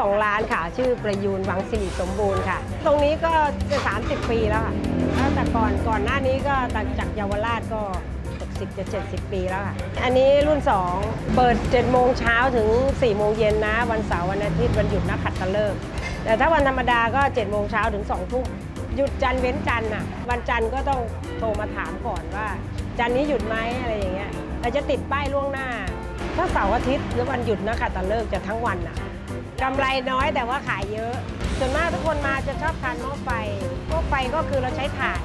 ของร้านค่ะชื่อประยูนวังสิริสมบูรณ์ค่ะตรงนี้ก็จะ30 ปีแล้วค่ะแต่ก่อนหน้านี้ก็จากเยาวราชก็60 จะ 70 ปีแล้วค่ะอันนี้รุ่น2เปิด7 โมงเช้าถึง4 โมงเย็นนะวันเสาร์วันอาทิตย์วันหยุดนักขัตฤกษ์แต่ถ้าวันธรรมดาก็7 โมงเช้าถึง2 ทุ่มหยุดจันทร์เว้นจันทร์อ่ะวันจันทร์ก็ต้องโทรมาถามก่อนว่าจันทร์นี้หยุดไหมอะไรอย่างเงี้ยเราจะติดป้ายล่วงหน้าถ้าเสาร์อาทิตย์หรือวันหยุดนักขัตฤกษ์จะทั้งวันอ่ะกำไรน้อยแต่ว่าขายเยอะส่วนมากทุกคนมาจะชอบทานหม้อไฟก็คือเราใช้ถ่าน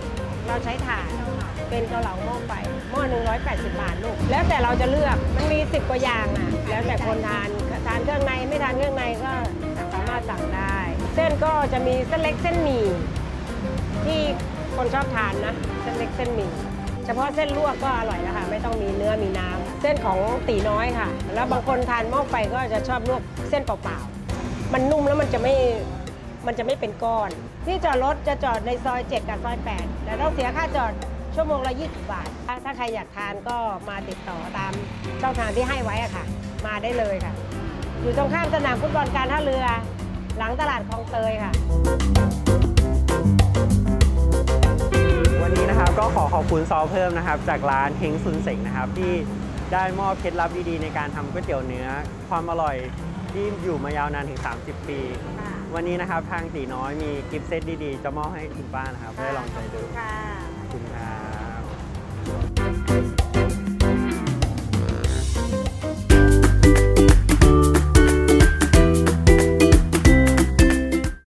เป็นเกาเหลาหม้อไฟหม้อ180 บาทลูกแล้วแต่เราจะเลือกมันมี10 กว่าอย่างอ่ะแล้วแต่คนทานเครื่องในไม่ทานเครื่องในก็สามารถสั่งได้เส้นก็จะมีเส้นเล็กเส้นหมี่ที่คนชอบทานนะเส้นเล็กเส้นหมี่เฉพาะเส้นลวกก็อร่อยแล้วค่ะไม่ต้องมีเนื้อมีน้ำเส้นของตีน้อยค่ะแล้วบางคนทานหม้อไฟก็จะชอบลวกเส้นเปล่าๆมันนุ่มแล้วมันจะไม่เป็นก้อนที่จอดรถจะจอดในซอย7กับซอย8แต่ต้องเสียค่าจอดชั่วโมงละ20 บาทถ้าใครอยากทานก็มาติดต่อตามช่องทางที่ให้ไว้ค่ะมาได้เลยค่ะอยู่ตรงข้ามสนามฟุตบอลการท่าเรือหลังตลาดคลองเตยค่ะวันนี้นะครับก็ขอบคุณซอเพิ่มนะครับจากร้านเฮงซุนเส็งนะครับที่ได้มอบเคล็ดลับดีๆในการทำก๋วยเตี๋ยวเนื้อความอร่อยที่อยู่มายาวนานถึง30 ปีวันนี้นะครับทางตีน้อยมีกิฟต์เซตดีๆจะมอบให้คุณป้านะครับได้ลองใช้ดูขอบคุณครับ